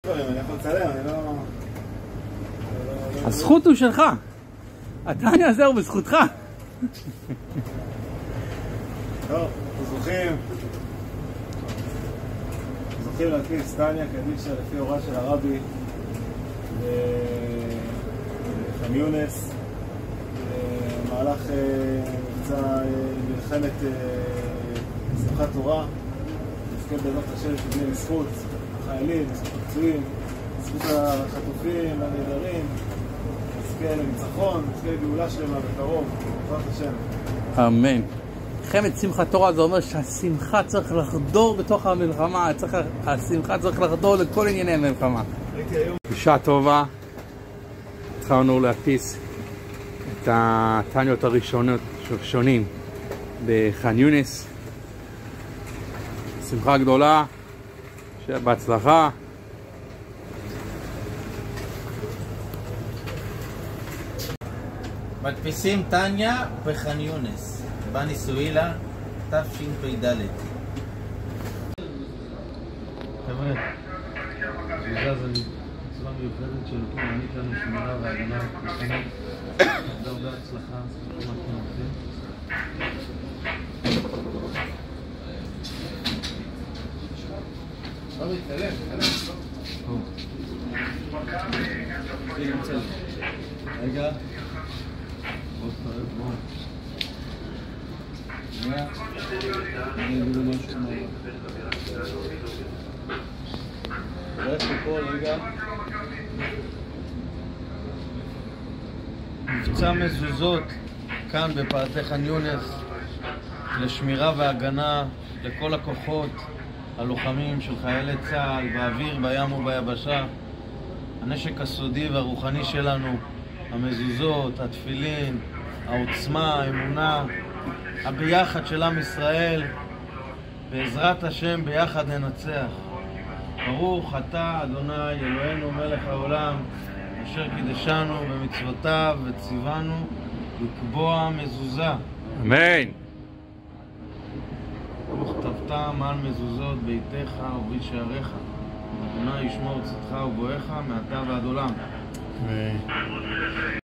אני יכול לצלם, אני לא... הזכות הוא שלך. הטניה הזה הוא בזכותך. טוב, זוכים להדפיס טניה קדישא לפי הוראה של הרבי בח'אן יונס, במהלך מבצע מלחמת שמחת תורה. נזכה בעזרת השם שתהיה לזכות החיילים, לזכות הפצועים, לזכות החטופים והנעדרים, נזכה לניצחון, נזכה לגאולה שלמה בקרוב, בעזרת השם. אמן. מלחמת שמחת תורה זה אומר שהשמחה צריך לחדור בתוך המלחמה, השמחה צריך לחדור לכל ענייני המלחמה. בשעה טובה התחלנו להדפיס את הטניות הראשונים בח'אן יונס. שמחה גדולה, שיהיה בהצלחה. מדפיסים טניה בח'אן יונס, בני סואילה, תשפ"ד. חבר'ה, תעוזה זו מצווה מיוחדת שאלוקים מעניק לנו שמירה והגנה בחיים. הרבה הצלחה, אנחנו נותנים. לא מתקלם, רגע. בוא. אני אגיד לו משהו מה. הולך לפה, רגע. מבצע מזוזות כאן בפאתי ח'אן יונס לשמירה והגנה לכל הכוחות הלוחמים של חיילי צה"ל באוויר, בים וביבשה. הנשק הסודי והרוחני שלנו, המזוזות, התפילין, העוצמה, האמונה, הביחד של עם ישראל. בעזרת השם ביחד ננצח. ברוך אתה אדוני אלוהינו מלך העולם, אשר קידשנו במצוותיו וציוונו לקבוע מזוזה. אמן. וכתבתם על מזוזות ביתך ובית שעריך. אדוני ישמור צאתך ובואך מעתה ועד עולם.